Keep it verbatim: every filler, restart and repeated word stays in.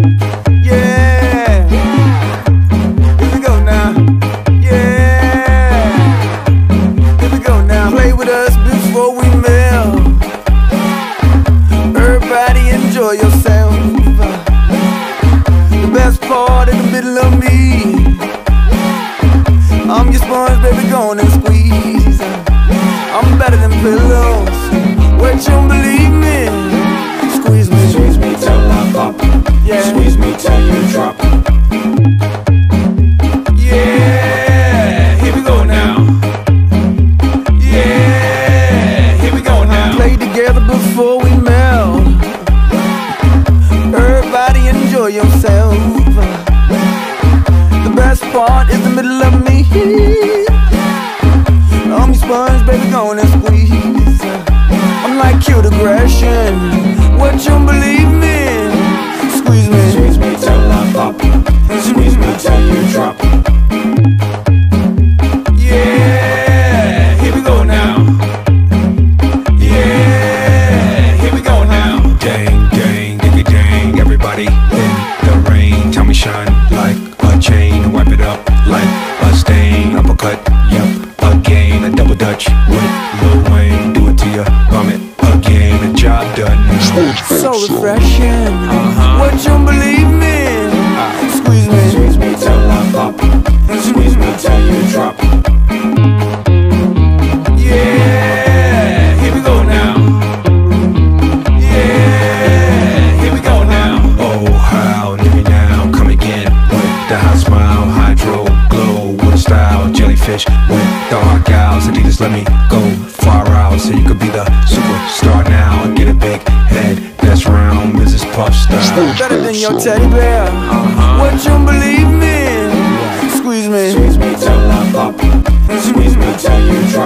Yeah. Here we go now. Yeah. Here we go now. Play with us before we melt. Everybody enjoy yourself. The best part in the middle of me. I'm your sponge, baby, go on and squeeze. I'm better than pillows. What you don't believe me? Squeeze me, squeeze me till I pop. Yeah. Squeeze me till you drop. Yeah, here we go now. Yeah, here we go now. Play together before we melt. Everybody enjoy yourself. The best part is the middle of me. I'm your sponge, baby, go on and squeeze. I'm like cute aggression. What you don't believe me? Squeeze me, squeeze me till I pop. Squeeze me till you drop. Yeah, here we go now. Yeah, here we go now. Dang, dang, diggy dang. Everybody in the rain. Tell me shine like a chain. Wipe it up like a stain. Uppercut, yup, again. A double dutch with Lil Wayne. Do it to ya, bum it again. The job done now. So refreshing. Uh-huh. What you don't believe me? Squeeze me, squeeze me till I pop. Squeeze me till you drop. Yeah, here we go now. Yeah, here we go now. Oh, how, nigga, now come again with the hot smile, hydro glow with a style, jellyfish with the hot gals. Adidas, let me go far out so you could be the superstar now. Get a big head that's round, Missus Puff style. Better than your teddy bear. Uh-huh. What you don't believe me? Squeeze me, squeeze me till I pop. Squeeze me till you drop.